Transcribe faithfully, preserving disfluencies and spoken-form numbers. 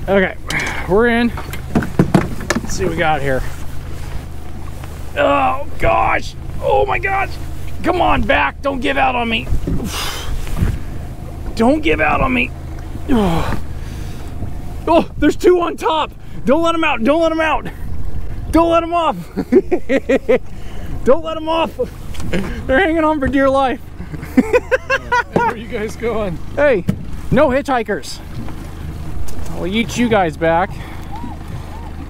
Okay, we're in. Let's see what we got here. Oh gosh! Oh my gosh! Come on, back! Don't give out on me! Don't give out on me! Oh, oh there's two on top! Don't let them out! Don't let them out! Don't let them off! Don't let them off! They're hanging on for dear life. Where are you guys going? Hey, no hitchhikers. I'll eat you guys back.